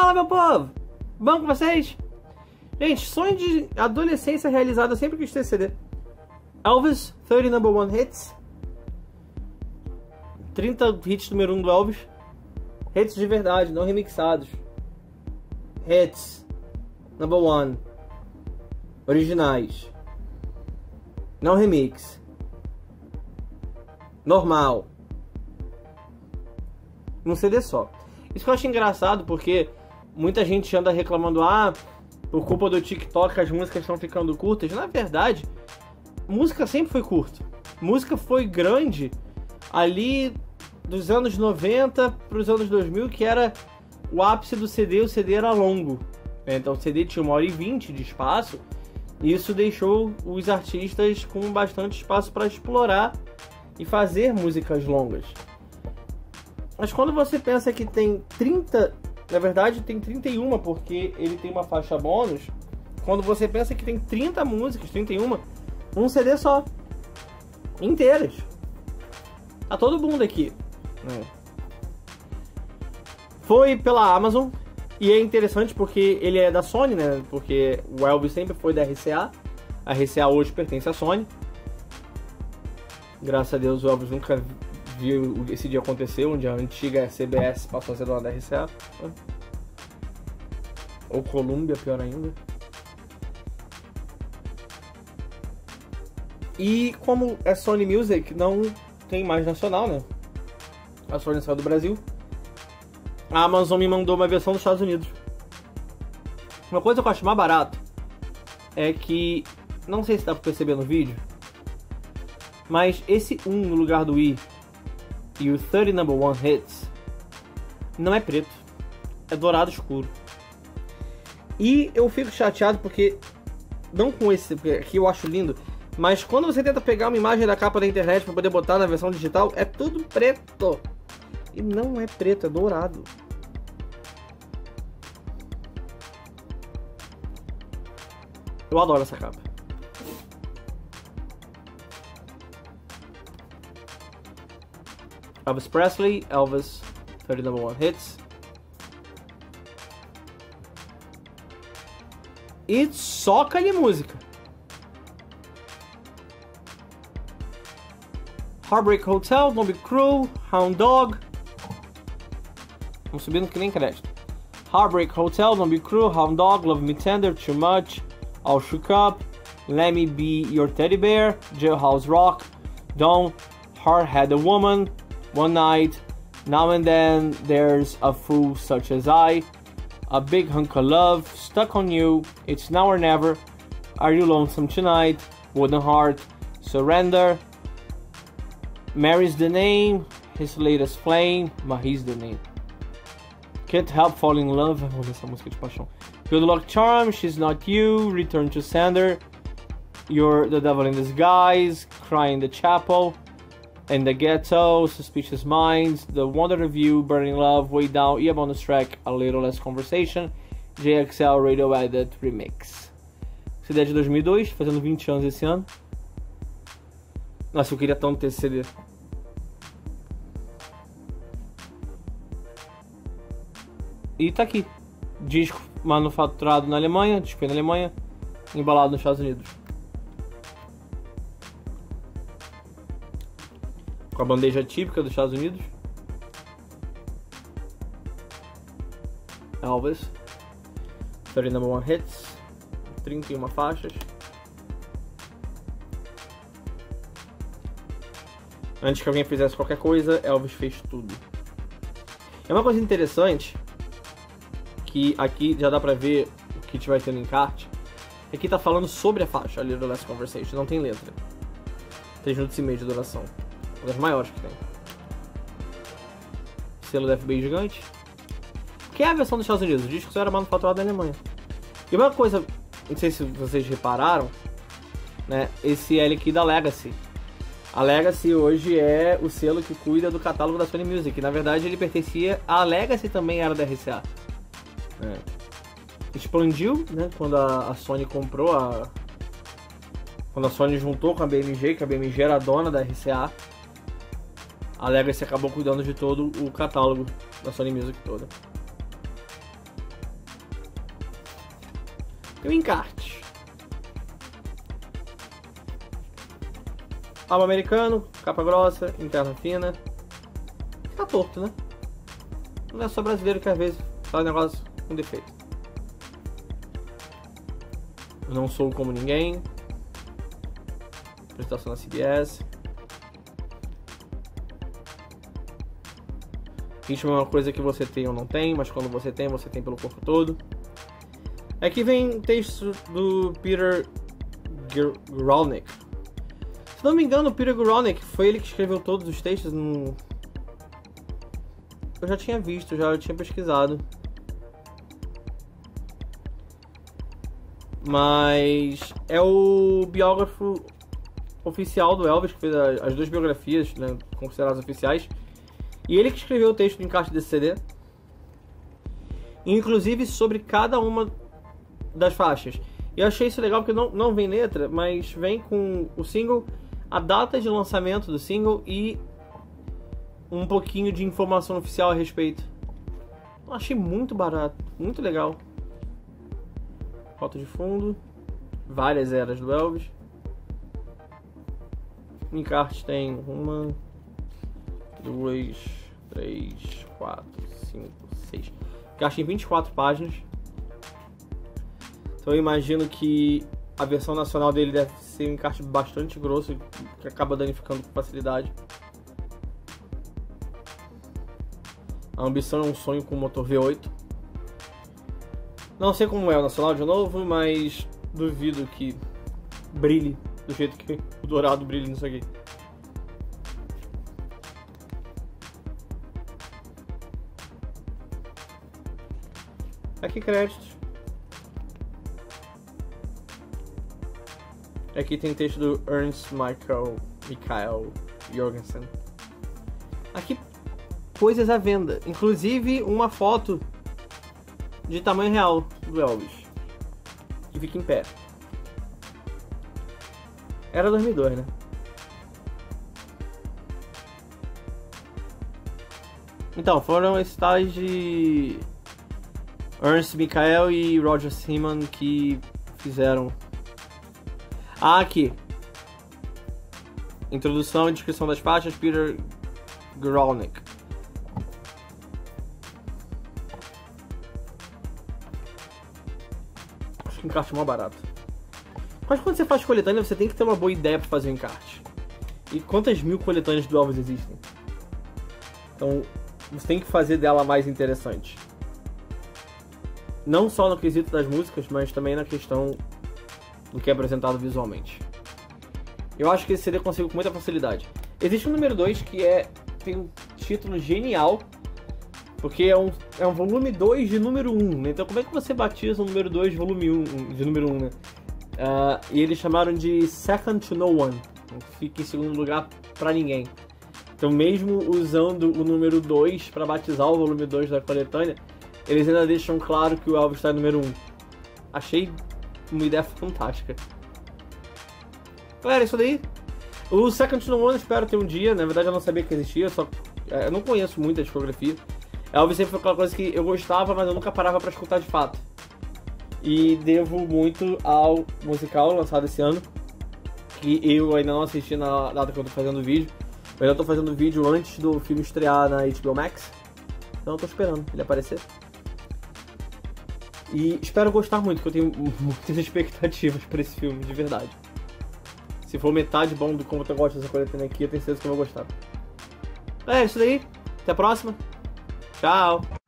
Fala, meu povo! Bom com vocês? Gente, sonho de adolescência realizado, eu sempre quis ter CD. Elvis, 30 number one hits. 30 hits número 1 do Elvis. Hits de verdade, não remixados. Hits number one. Originais. Não remix. Normal. Um CD só. Isso que eu acho engraçado, porque muita gente anda reclamando, por culpa do TikTok as músicas estão ficando curtas. Na verdade, música sempre foi curta. Música foi grande ali dos anos 90 para os anos 2000, que era o ápice do CD. O CD era longo, então o CD tinha 1h20 de espaço, e isso deixou os artistas com bastante espaço para explorar e fazer músicas longas. Mas quando você pensa que tem 30, na verdade tem 31, porque ele tem uma faixa bônus. Quando você pensa que tem 30 músicas, 31, um CD só, inteiras. Tá todo mundo aqui. Foi pela Amazon, e é interessante porque ele é da Sony, né? Porque o Elvis sempre foi da RCA. A RCA hoje pertence à Sony. Graças a Deus o Elvis nunca viu esse dia acontecer, onde a antiga CBS passou a ser dona da RCA. Ou Columbia, pior ainda. E como é Sony Music, não tem mais nacional, né? A Sony saiu do Brasil. A Amazon me mandou uma versão dos Estados Unidos. Uma coisa que eu acho mais barato é que, não sei se dá pra perceber no vídeo, mas esse 1 no lugar do I e o 30 number one hits não é preto, é dourado escuro. E eu fico chateado porque, não com esse, porque aqui eu acho lindo, mas quando você tenta pegar uma imagem da capa da internet para poder botar na versão digital, é tudo preto. E não é preto, é dourado. Eu adoro essa capa. Elvis Presley, Elvis 30 number one hits. E soca ali música. Heartbreak Hotel, Don't Be Cruel, Hound Dog. Vamos subindo que nem crédito. Heartbreak Hotel, Don't Be Cruel, Hound Dog, Love Me Tender, Too Much, All Shook Up, Let Me Be Your Teddy Bear, Jailhouse Rock, Don't, Hard Had a Woman, One Night, Now and Then, There's a Fool Such as I, A Big Hunk of Love, Stuck on You, It's Now or Never, Are You Lonesome Tonight, Wooden Heart, Surrender, Mary's the Name, His Latest Flame, but He's the Name. Can't Help Falling in Love, vamos ver essa música de paixão. Good Luck Charm, She's Not You, Return to Sender, You're the Devil in Disguise, Cry in the Chapel, In the Ghetto, Suspicious Minds, The Wonder of You, Burning Love, Way Down, e a bonus track, A Little Less Conversation, JXL Radio Edit Remix. CD de 2002, fazendo 20 anos esse ano. Nossa, eu queria tanto ter esse CD. E tá aqui. Disco manufaturado na Alemanha, disco na Alemanha, embalado nos Estados Unidos. Com a bandeja típica dos Estados Unidos. Elvis 30 number one hits, 31 faixas. Antes que alguém fizesse qualquer coisa, Elvis fez tudo. É uma coisa interessante, que aqui já dá pra ver o que a gente vai ter no encarte. Aqui tá falando sobre a faixa, A Little Less Conversation, não tem letra. 3 minutos e meio de duração. Uma das maiores que tem. Selo da FBI gigante. Que é a versão dos Estados Unidos, o disco só era manufaturado na Alemanha. E uma coisa, não sei se vocês repararam, né? Esse L aqui da Legacy. A Legacy hoje é o selo que cuida do catálogo da Sony Music. Na verdade ele pertencia... A Legacy também era da RCA. Expandiu, né? Quando a Sony comprou Quando a Sony juntou com a BMG, que a BMG era a dona da RCA, a Legacy acabou cuidando de todo o catálogo da Sony Music toda. E o encarte. Álbum americano, capa grossa, interna fina. Fica torto, né? Não é só brasileiro que às vezes faz negócio com defeito. Eu não sou como ninguém. Apresentação na CBS. Ritmo é uma coisa que você tem ou não tem, mas quando você tem pelo corpo todo. Aqui vem texto do Peter Guralnick. Se não me engano, o Peter Guralnick foi ele que escreveu todos os textos. Eu já tinha visto, já tinha pesquisado. Mas é o biógrafo oficial do Elvis, que fez as duas biografias, né, consideradas oficiais. E ele que escreveu o texto do encarte desse CD. Inclusive sobre cada uma das faixas. E eu achei isso legal porque não vem letra, mas vem com o single, a data de lançamento do single e um pouquinho de informação oficial a respeito. Eu achei muito barato, muito legal. Foto de fundo, várias eras do Elvis. O encarte tem 1, 2, 3, 4, 5, 6. Encarte em 24 páginas. Então eu imagino que a versão nacional dele deve ser um encarte bastante grosso, que acaba danificando com facilidade. A ambição é um sonho com motor V8. Não sei como é o nacional de novo, mas duvido que brilhe do jeito que o dourado brilha nisso aqui. Aqui créditos. Aqui tem texto do Ernst Michael Jorgensen. Aqui coisas à venda, inclusive uma foto de tamanho real do Elvis, que fica em pé. Era 2002, né? Então, foram esses tais de Ernst Michael e Roger Simon que fizeram. Aqui. Introdução e descrição das faixas, Peter Guralnick. Acho que encarte é mó barato. Mas quando você faz coletânea, você tem que ter uma boa ideia para fazer o encarte. E quantas mil coletâneas do Elvis existem? Então, você tem que fazer dela mais interessante. Não só no quesito das músicas, mas também na questão do que é apresentado visualmente. Eu acho que esse CD eu consigo com muita facilidade. Existe um número 2 que tem um título genial, porque é um volume 2 de número 1, né? Então como é que você batiza o número 2 de volume 1, de número 1, né? E eles chamaram de Second to No One. Então fica em segundo lugar pra ninguém. Então mesmo usando o número 2 para batizar o volume 2 da coletânea, eles ainda deixam claro que o Elvis está em número 1. Achei uma ideia fantástica. Galera, isso daí. O Second to No One eu espero ter um dia. Na verdade eu não sabia que existia, eu não conheço muito a discografia. Elvis sempre foi aquela coisa que eu gostava, mas eu nunca parava pra escutar de fato. E devo muito ao musical lançado esse ano, que eu ainda não assisti na data que eu tô fazendo o vídeo. Eu ainda tô fazendo o vídeo antes do filme estrear na HBO Max. Então eu tô esperando ele aparecer. E espero gostar muito, porque eu tenho muitas expectativas pra esse filme, de verdade. Se for metade bom do como eu gosto dessa coletânea aqui, eu tenho certeza que eu vou gostar. É isso daí. Até a próxima. Tchau.